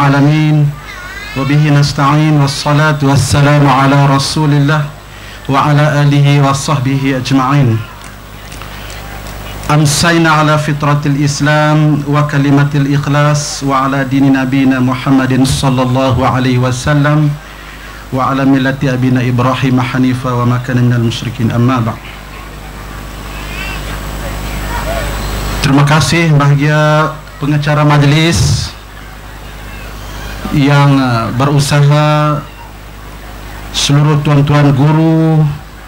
العالمين وبه نستعين والصلاة والسلام على رسول الله وعلى آله وصحبه أجمعين. أمسينا على فطرة الإسلام وكلمة الإخلاص وعلى دين نبينا محمد صلى الله عليه وسلم وعلى ملة أبينا إبراهيم حنيفا وما كان من المشركين. أما بعد. Terima kasih bahagia pengacara majlis yang berusaha, seluruh tuan-tuan guru,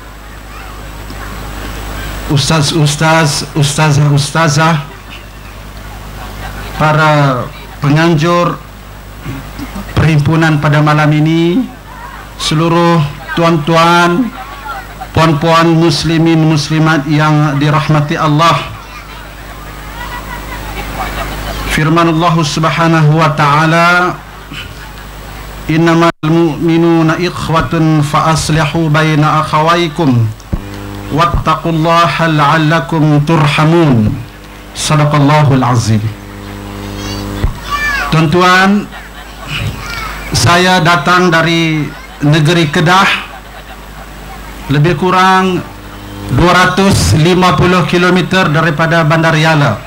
ustaz-ustaz, ustazah-ustazah, para penganjur perhimpunan pada malam ini, seluruh tuan-tuan, puan-puan muslimin muslimat yang dirahmati Allah. Firman Allah Subhanahu wa taala, innamal mu'minuna ikhwatun fa aslihu baina akhawaykum wattaqullaha la'allakum turhamun. Sadaqallahul azim. Tuan-tuan, saya datang dari negeri Kedah, lebih kurang 250 km daripada Bandar Yala.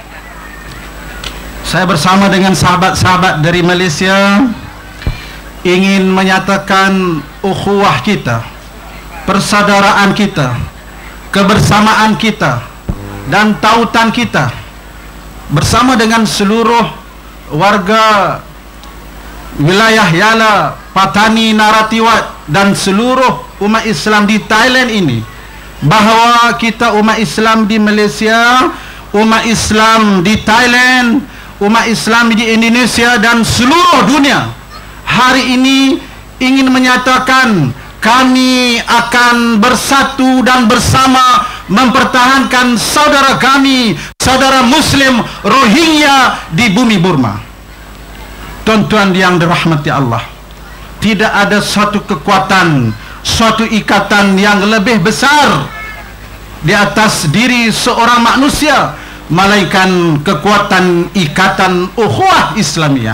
Saya bersama dengan sahabat-sahabat dari Malaysia ingin menyatakan ukhuwah kita, persaudaraan kita, kebersamaan kita dan tautan kita bersama dengan seluruh warga wilayah Yala, Patani, Naratiwat dan seluruh umat Islam di Thailand ini, bahawa kita umat Islam di Malaysia, umat Islam di Thailand, umat Islam di Indonesia dan seluruh dunia hari ini ingin menyatakan kami akan bersatu dan bersama mempertahankan saudara kami, saudara Muslim Rohingya di bumi Burma. Tuan-tuan yang dirahmati Allah, tidak ada suatu kekuatan, suatu ikatan yang lebih besar di atas diri seorang manusia melainkan kekuatan ikatan ukhuwah Islamiyah.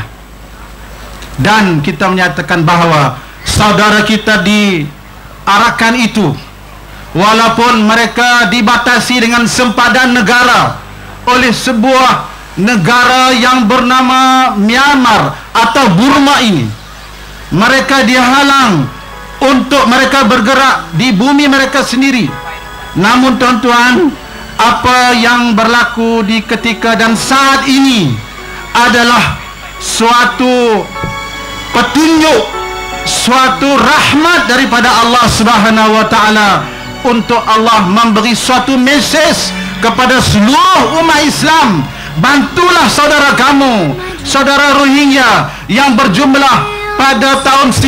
Dan kita menyatakan bahawa saudara kita di Arakan itu, walaupun mereka dibatasi dengan sempadan negara oleh sebuah negara yang bernama Myanmar atau Burma ini, mereka dihalang untuk mereka bergerak di bumi mereka sendiri. Namun tuan-tuan, apa yang berlaku di ketika dan saat ini adalah suatu petunjuk, suatu rahmat daripada Allah Subhanahu wa taala untuk Allah memberi suatu mesej kepada seluruh umat Islam. Bantulah saudara kamu, saudara Rohingya yang berjumlah pada tahun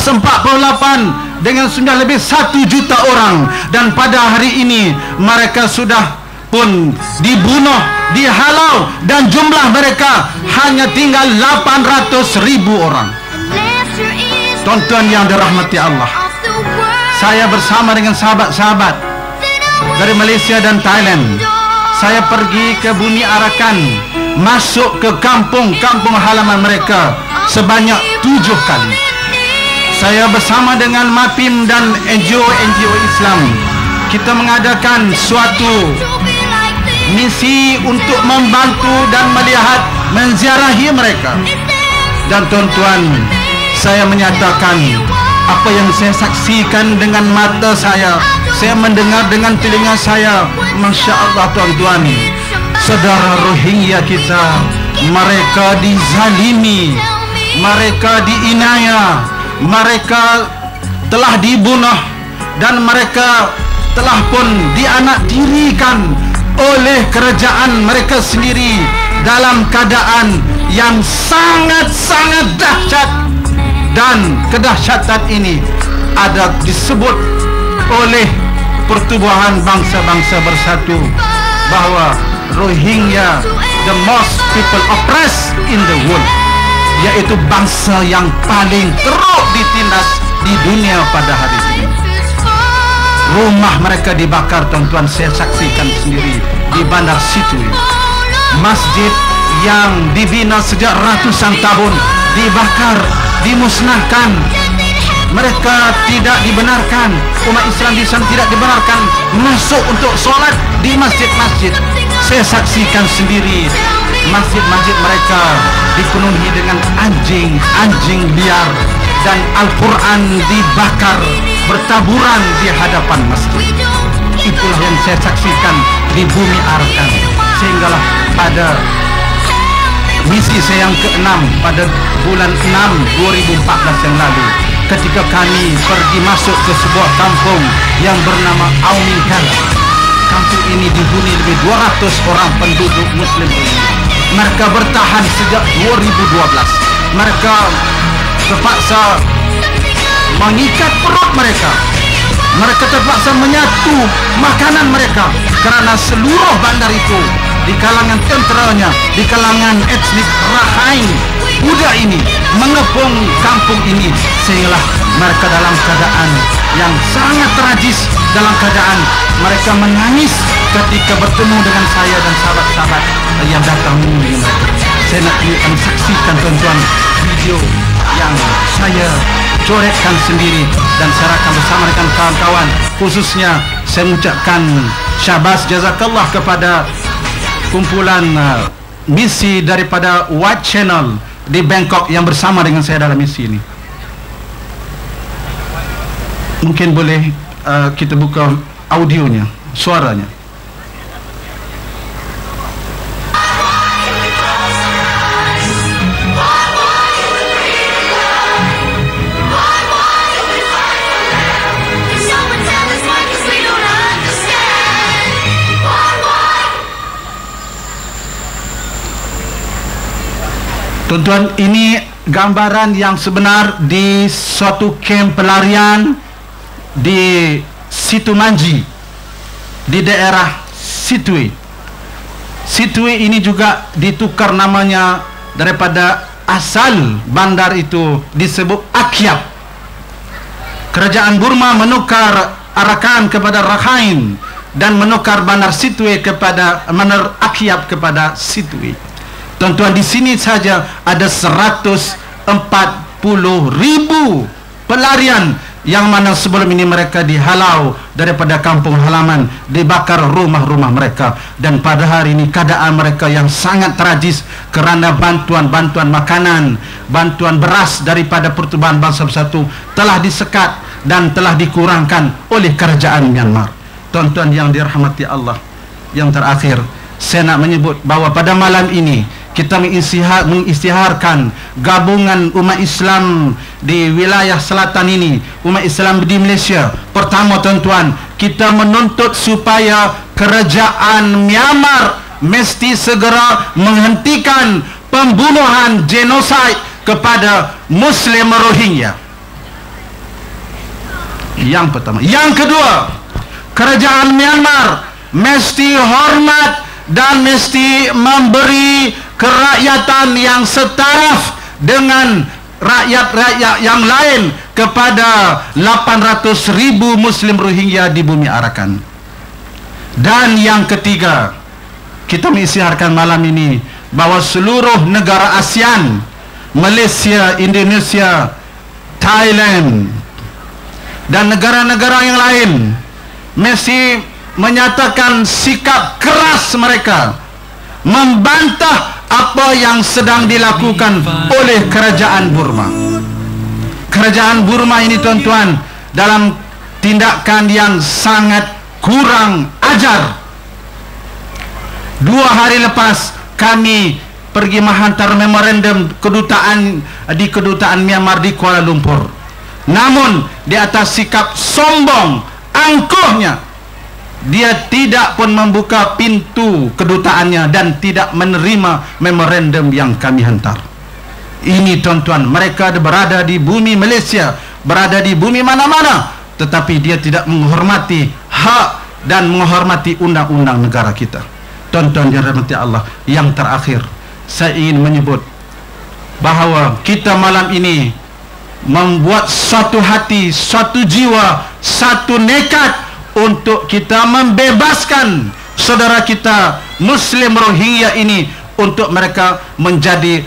1948 dengan sudah lebih 1 juta orang, dan pada hari ini mereka sudah pun dibunuh, dihalau, dan jumlah mereka hanya tinggal 800.000 orang. Tuan-tuan yang dirahmati Allah, saya bersama dengan sahabat-sahabat dari Malaysia dan Thailand, saya pergi ke bumi Arakan, masuk ke kampung-kampung halaman mereka sebanyak 7 kali. Saya bersama dengan MAPIM dan NGO Islam, kita mengadakan suatu misi untuk membantu dan melihat, menziarahi mereka. Dan tuan-tuan, saya menyatakan apa yang saya saksikan dengan mata saya mendengar dengan telinga saya. Masya Allah tuan-tuan, saudara Rohingya kita, mereka dizalimi, mereka diinaya, mereka telah dibunuh, dan mereka telah pun dianaktirikan oleh kerajaan mereka sendiri dalam keadaan yang sangat-sangat dahsyat. Dan kedahsyatan ini ada disebut oleh Pertubuhan Bangsa-Bangsa Bersatu bahawa Rohingya the most people oppressed in the world, yaitu bangsa yang paling teruk ditindas di dunia pada hari ini. Rumah mereka dibakar tuan-tuan, saya saksikan sendiri di Bandar Situ. Masjid yang dibina sejak ratusan tahun dibakar, dimusnahkan. Mereka tidak dibenarkan, umat Islam di sana tidak dibenarkan masuk untuk solat di masjid-masjid. Saya saksikan sendiri masjid-masjid mereka dipenuhi dengan anjing liar, dan Al-Quran dibakar bertaburan di hadapan masjid. Itulah yang saya saksikan di bumi Arakan. Sehinggalah pada misi saya yang ke-6 pada bulan 6 2014 yang lalu, ketika kami pergi masuk ke sebuah kampung yang bernama Aumingkala. Kampung ini dihuni lebih 200 orang penduduk Muslim. Mereka bertahan sejak 2012. Mereka terpaksa mengikat perut mereka. Mereka terpaksa menyatu makanan mereka, kerana seluruh bandar itu di kalangan tenteranya, di kalangan etnik Rakhine budak ini mengepung kampung ini, sehinggalah mereka dalam keadaan yang sangat tragis, dalam keadaan mereka menangis ketika bertemu dengan saya dan sahabat-sahabat yang datang menemui mereka. Saya nak saksikan tuan-tuan video yang saya coretkan sendiri dan serahkan bersama dengan kawan-kawan. Khususnya saya mengucapkan syabas jazakallah kepada kumpulan misi daripada White Channel di Bangkok yang bersama dengan saya dalam misi ini. Mungkin boleh kita buka audionya, suaranya. Tuan-tuan, ini gambaran yang sebenar di suatu kamp pelarian di Situ Manji, di daerah Situe. Situe ini juga ditukar namanya daripada asal bandar itu disebut Akyab. Kerajaan Burma menukar Arakan kepada Rakhine dan menukar bandar Situe kepada bandar Akyab kepada Situe. Tuan-tuan, di sini saja ada 140,000 pelarian yang mana sebelum ini mereka dihalau daripada kampung halaman, dibakar rumah-rumah mereka, dan pada hari ini keadaan mereka yang sangat tragis kerana bantuan-bantuan makanan, bantuan beras daripada Pertubuhan Bangsa Bersatu telah disekat dan telah dikurangkan oleh kerajaan Myanmar. Tuan-tuan yang dirahmati Allah, yang terakhir saya nak menyebut bahawa pada malam ini kita mengisytiharkan gabungan umat Islam di wilayah selatan ini, umat Islam di Malaysia. Pertama, tuan-tuan, kita menuntut supaya kerajaan Myanmar mesti segera menghentikan pembunuhan genosid kepada Muslim Rohingya. Yang pertama. Yang kedua, kerajaan Myanmar mesti hormat dan mesti memberi kerakyatan yang setaraf dengan rakyat-rakyat yang lain kepada 800,000 Muslim Rohingya di bumi Arakan. Dan yang ketiga, kita mengisytiharkan malam ini bahawa seluruh negara ASEAN, Malaysia, Indonesia, Thailand dan negara-negara yang lain mesti menyatakan sikap keras mereka membantah apa yang sedang dilakukan oleh kerajaan Burma. Kerajaan Burma ini, tuan-tuan, dalam tindakan yang sangat kurang ajar. 2 hari lepas kami pergi menghantar memorandum di kedutaan Myanmar di Kuala Lumpur. Namun di atas sikap sombong, angkuhnya, dia tidak pun membuka pintu kedutaannya dan tidak menerima memorandum yang kami hantar. Ini, tuan-tuan, mereka berada di bumi Malaysia, berada di bumi mana-mana, tetapi dia tidak menghormati hak dan menghormati undang-undang negara kita. Tuan-tuan yang dirahmati Allah, yang terakhir saya ingin menyebut bahawa kita malam ini membuat suatu hati, suatu jiwa, satu nekat untuk kita membebaskan saudara kita Muslim Rohingya ini, untuk mereka menjadi rakyat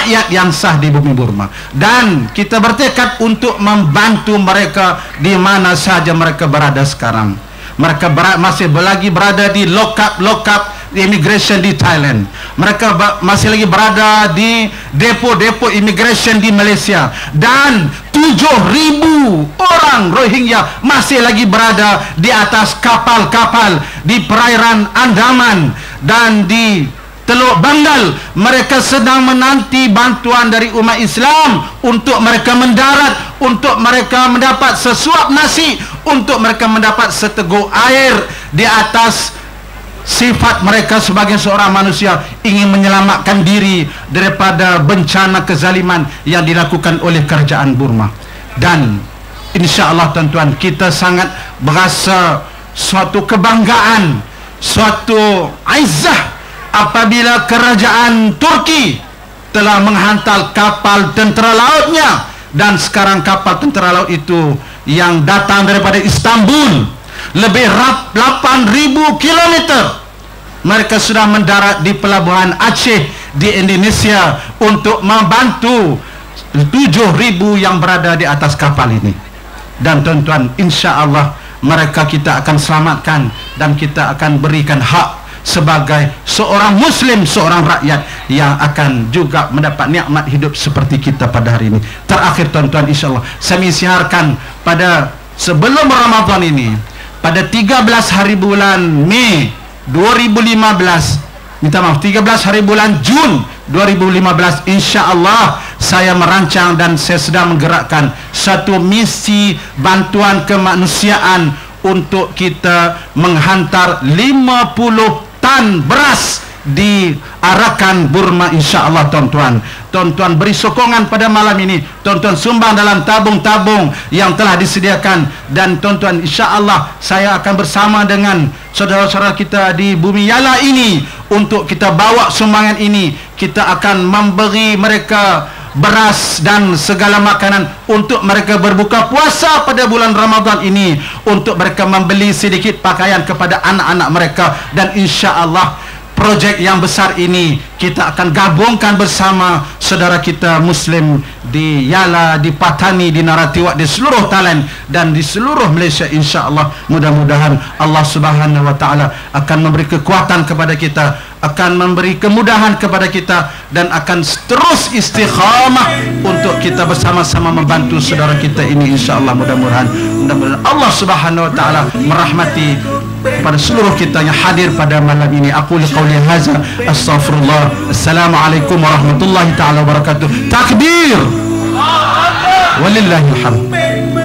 rakyat yang sah di bumi Burma, dan kita bertekad untuk membantu mereka di mana saja mereka berada sekarang. Mereka masih lagi berada di lock-up immigration di Thailand. Mereka masih lagi berada di depo-depo immigration di Malaysia, dan 7.000 orang Rohingya masih lagi berada di atas kapal-kapal di perairan Andaman dan di Teluk Bengal. Mereka sedang menanti bantuan dari umat Islam untuk mereka mendarat, untuk mereka mendapat sesuap nasi, untuk mereka mendapat seteguk air di atas sifat mereka sebagai seorang manusia ingin menyelamatkan diri daripada bencana kezaliman yang dilakukan oleh kerajaan Burma. Dan insya-Allah tuan-tuan, kita sangat berasa suatu kebanggaan, suatu aizah apabila kerajaan Turki telah menghantar kapal tentera lautnya, dan sekarang kapal tentera laut itu yang datang daripada Istanbul lebih 8.000 kilometer. Mereka sudah mendarat di pelabuhan Aceh di Indonesia untuk membantu 7.000 yang berada di atas kapal ini. Dan tuan-tuan, insya-Allah mereka kita akan selamatkan, dan kita akan berikan hak sebagai seorang Muslim, seorang rakyat yang akan juga mendapat nikmat hidup seperti kita pada hari ini. Terakhir tuan-tuan, insya-Allah saya siarkan pada sebelum Ramadan ini, pada 13 hari bulan Mei 2015, minta maaf, 13 hari bulan Jun 2015, insya-Allah saya merancang dan saya sedang menggerakkan satu misi bantuan kemanusiaan untuk kita menghantar 50 tan beras di Arakan Burma, insya-Allah tuan-tuan. Tuan-tuan beri sokongan pada malam ini, tuan-tuan sumbang dalam tabung-tabung yang telah disediakan, dan tuan-tuan insya-Allah saya akan bersama dengan saudara-saudara kita di Bumi Yala ini untuk kita bawa sumbangan ini. Kita akan memberi mereka beras dan segala makanan untuk mereka berbuka puasa pada bulan Ramadan ini, untuk mereka membeli sedikit pakaian kepada anak-anak mereka. Dan insya-Allah projek yang besar ini kita akan gabungkan bersama saudara kita Muslim di Yala, di Patani, di Naratiwak, di seluruh Thailand dan di seluruh Malaysia. insya-Allah mudah-mudahan Allah Subhanahu wa taala akan memberi kekuatan kepada kita, akan memberi kemudahan kepada kita, dan akan terus istiqamah untuk kita bersama-sama membantu saudara kita ini, insya-Allah. Mudah-mudahan Allah Subhanahu wa taala merahmati pada seluruh kita yang hadir pada malam ini. Aku qauli hadza astaghfirullah. Assalamualaikum warahmatullahi taala wabarakatuh. Takbir. Walillahil hamd.